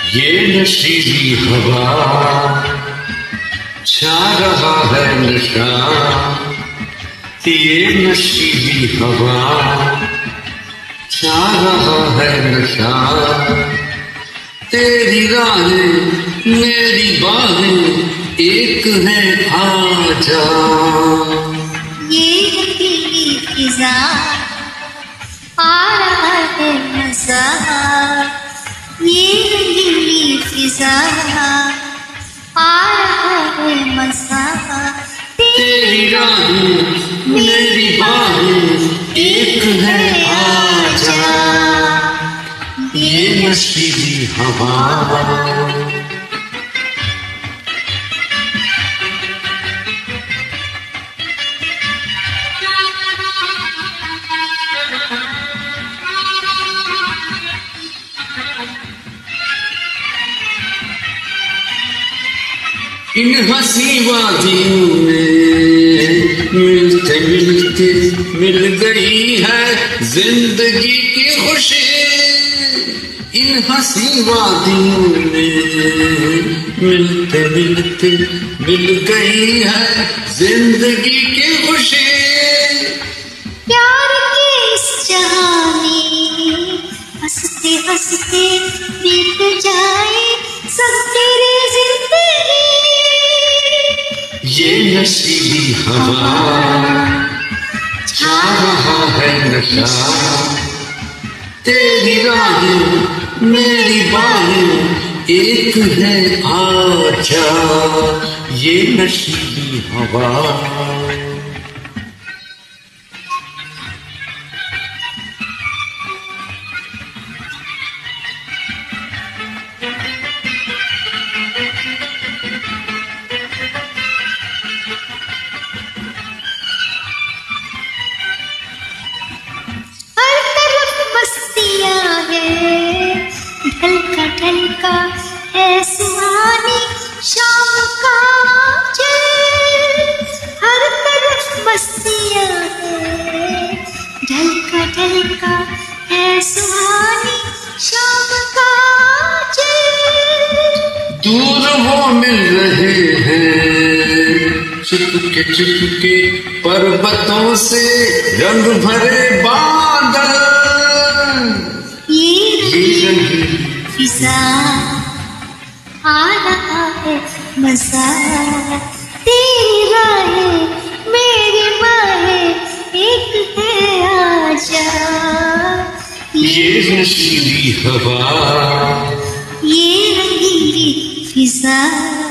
ये नशीली हवा छा रहा है नशा, ये नशीली हवा छा रहा है नशा। तेरी राहें मेरी बाहें एक है आजा। ये रंगीली फिजा आ रहा है मजा, ये रंगीली फिजा आ रहा है मजा। तेरी राहें मेरी बाहें एक है आजा, ये नशीली हवा। इन हंसी वादियों में मिलते मिलते मिल गई है जिंदगी की खुशी। इन हंसी वादियों में मिलते मिलते मिल गई है जिंदगी की खुशी। प्यार की इस जहां में हंसते हंसते बीत जाए सब तेरी जिंदगी। ये नशीली हवा छा रहा है नशा, तेरी राहें मेरी बाहें एक है आजा, ये नशीली हवा। ढलका ढलका है सुहानी शाम का चल, हर तरफ मस्तियाँ है। ढलका ढलका है सुहानी शाम का चल। दूर वो मिल रहे हैं चुपके चुपके पर्वतों से रंग भरे बादल। फिजा आ रहा है मजा, तेरी राहें मेरी बाहें एक है आजा। ये नशीली हवा, ये रंगीली फिजा।